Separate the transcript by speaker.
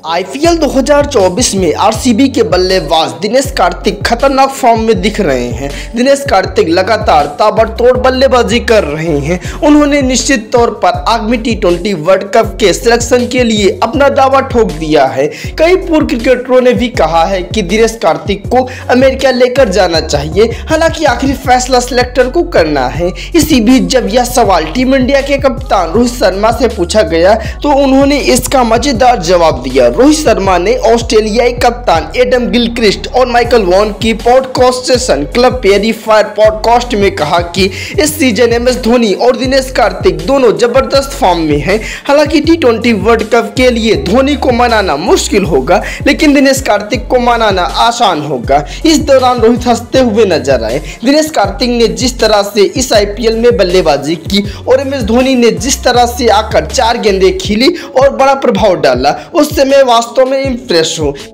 Speaker 1: IPL 2024 में RCB के बल्लेबाज दिनेश कार्तिक खतरनाक फॉर्म में दिख रहे हैं। दिनेश कार्तिक लगातार ताबड़तोड़ बल्लेबाजी कर रहे हैं। उन्होंने निश्चित तौर पर आगामी टी20 वर्ल्ड कप के सिलेक्शन के लिए अपना दावा ठोक दिया है। कई पूर्व क्रिकेटरों ने भी कहा है कि दिनेश कार्तिक को अमेरिका लेकर जाना चाहिए। हालांकि आखिरी फैसला सिलेक्टर को करना है। इसी बीच जब यह सवाल टीम इंडिया के कप्तान रोहित शर्मा से पूछा गया तो उन्होंने इसका मजेदार जवाब दिया। रोहित शर्मा ने ऑस्ट्रेलियाई कप्तान एडम गिलक्रिस्ट और माइकल वॉन की podcast session Club Prairie Fire podcast में कहा कि इस सीजन एमएस धोनी और दिनेश कार्तिक दोनों जबरदस्त फॉर्म में हैं। हालांकि टी20 वर्ल्ड कप के लिए धोनी को मनाना मुश्किल होगा, लेकिन दिनेश कार्तिक को मनाना आसान होगा। इस दौरान रोहित हंसते हुए नजर आए। दिनेश कार्तिक ने जिस तरह से इस आईपीएल में बल्लेबाजी की और एमएस धोनी ने जिस तरह से आकर 4 गेंदें खीली और बड़ा प्रभाव डाला, उससे मैं वास्तव में इम्प्रेस हूँ।